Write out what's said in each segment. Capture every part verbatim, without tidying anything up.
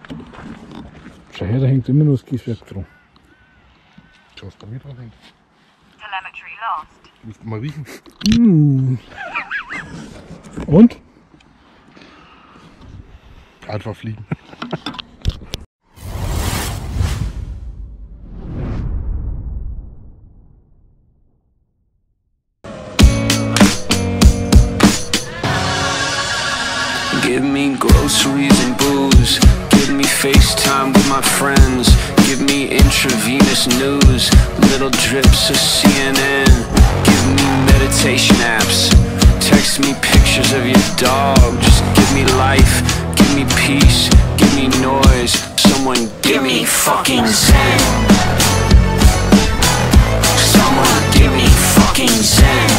Schau her, da hängt immer noch das Gießwerk dran. Schau, was bei mir dran hängt. Telemetry lost. Musst du mal riechen. Mmh. Und? Einfach fliegen. Give me groceries and booze. Give me FaceTime with my friends. Give me intravenous news. Little drips of C N N. Give me meditation apps. Text me pictures of your dog. Just give me life. Give me peace. Give me noise. Someone give me fucking zen. Someone give me fucking zen.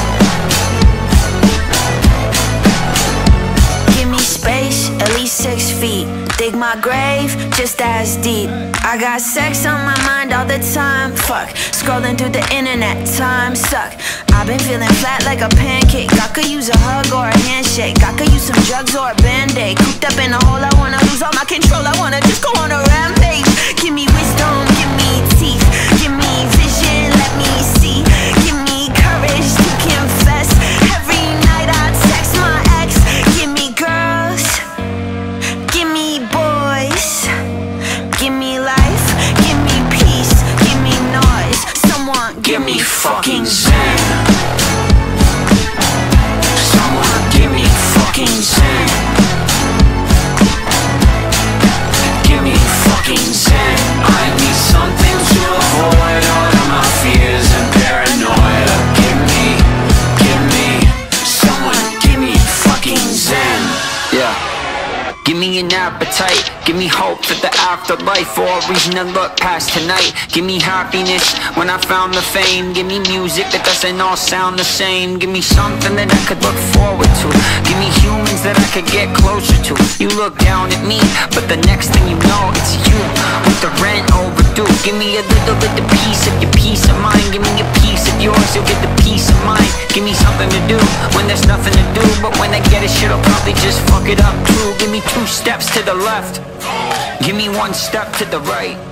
Space, at least six feet. Dig my grave, just as deep. I got sex on my mind all the time. Fuck, scrolling through the internet, time suck. I've been feeling flat like a pancake. I could use a hug or a handshake. I could use some drugs or a band-aid. Cooped up in a hole, I wanna lose all my control. I wanna just go on a rampage. Give me wisdom, give me teeth. Give me vision, let me see. Give me courage to confess. Every night I text my ex. Give me girls, give me boys. Give me life, give me peace. Give me noise. Someone Give me fucking zen. Someone give me fucking zen. Give me fucking zen. I need something to avoid all of my fears and paranoia. Give me, give me, someone give me fucking zen. Yeah. Give me an appetite, give me hope for the afterlife, or a reason to look past tonight. Give me happiness when I found the fame. Give me music that doesn't all sound the same. Give me something that I could look forward to. Give me humans that I could get closer to. You look down at me, but the next thing you know, it's you with the rent overdue. Give me a little bit of piece of your peace of mind. Give me a piece of yours, you'll get the peace of mind. Give me something to do when there's nothing to do, but when I get it, shit'll probably just fuck it up too. Give me two steps to the left, give me one step to the right.